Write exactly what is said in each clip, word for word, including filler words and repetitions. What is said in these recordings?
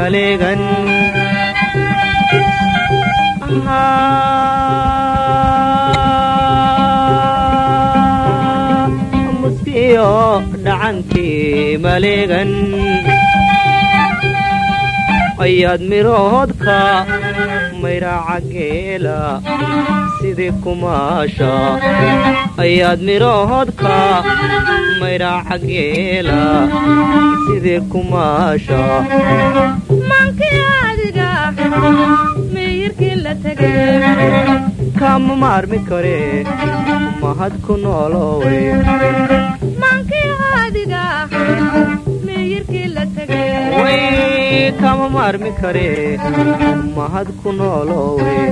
maleegan muskiyo dhacantii maleegan ayaad miroodka mayraaca geela sidii kumaasha ayaad miroodka mayraaca geela sidii kumaasha mankii adiga miyirkii la tagay kama maarmi kare mahad ku noolowey mankii adiga miyirkii la tagay way kama maarmi kare mahad ku noolowey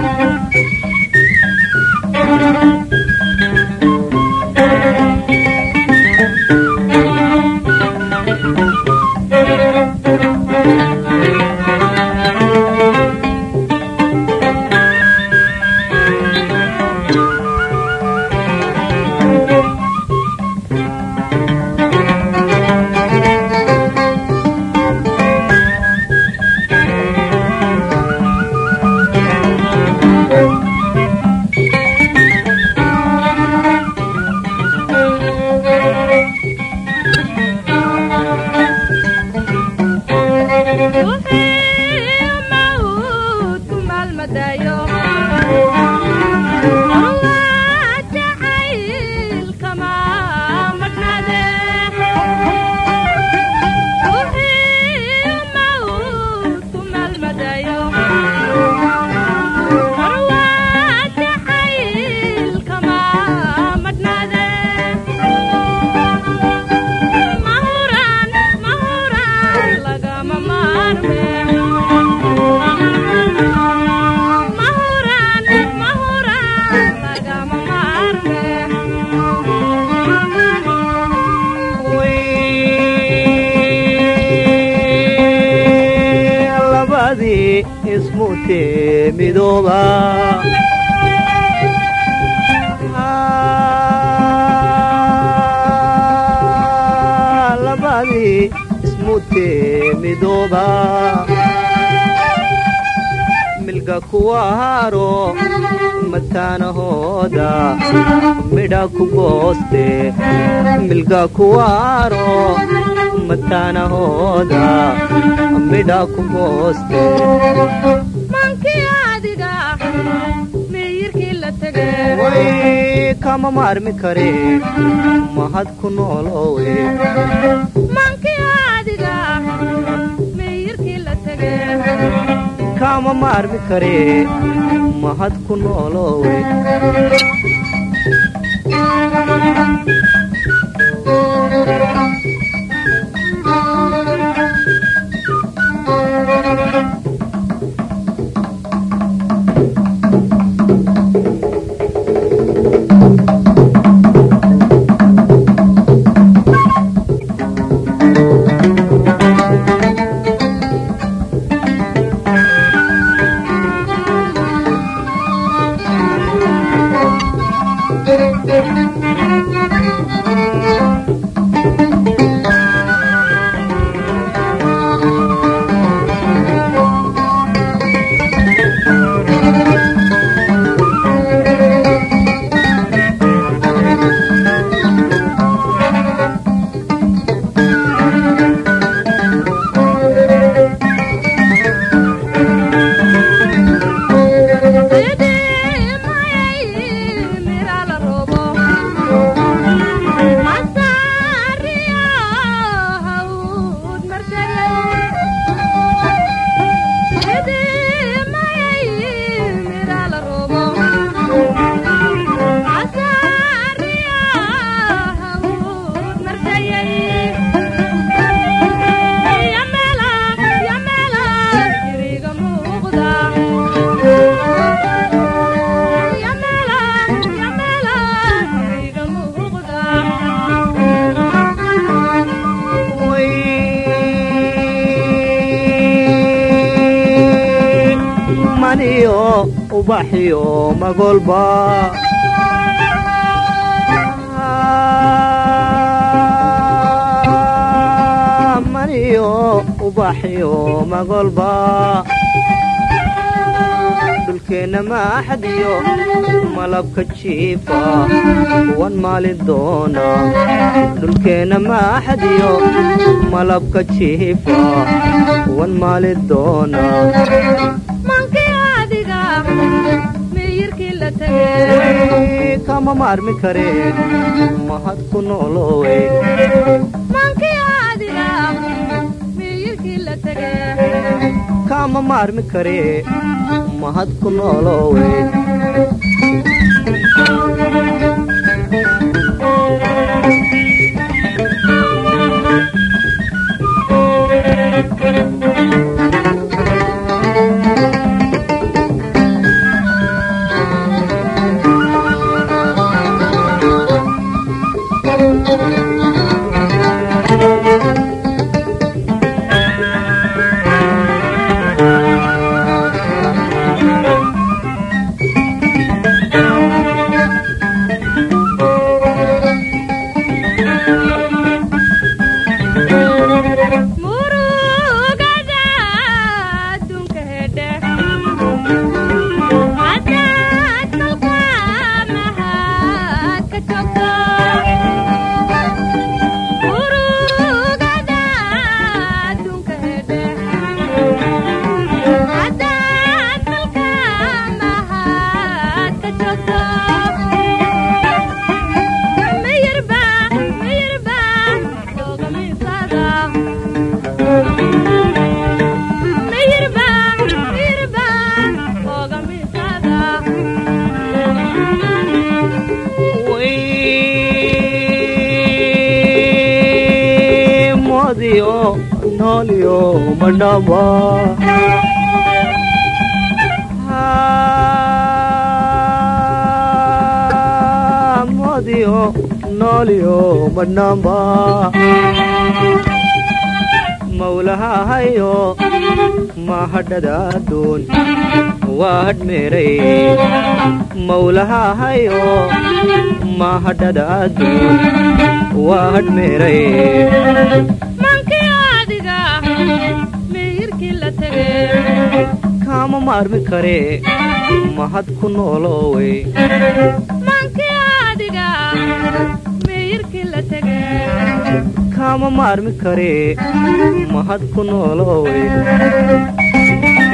ismuute midooba labadii ismuute midooba milga kuwa haro mataanahooda midha ku gooste milga kuwa haro mataanahooda midha ku gooste mankii adiga miyirkii la tagay way kama maarmi kare mahad ku noolowey mankii adiga miyirkii la tagay kama maarmi kare mahad ku noolowey maniyo ubaxiyo magolba maniyo ubaxyo magolba dulkeena maaxadiyo malabka jiifa wan maali doona dulkeena maaxadiyo malabka jiifa wan maali doona mankii adiga miyirkii la tagay kama maarmi kareen mahad ku noolowe mankii adiga miyirkii la tagay kama maarmi karee mahad ku noolowe nolio manama modio nolio manama mawlaha hayo mahadada dun wad mere mawlaha hayo mahadada dun wad mere kama maarmi karee mahad ku noolowe mankii adiga miyirkii la tagay kama maarmi karee mahad ku noolowe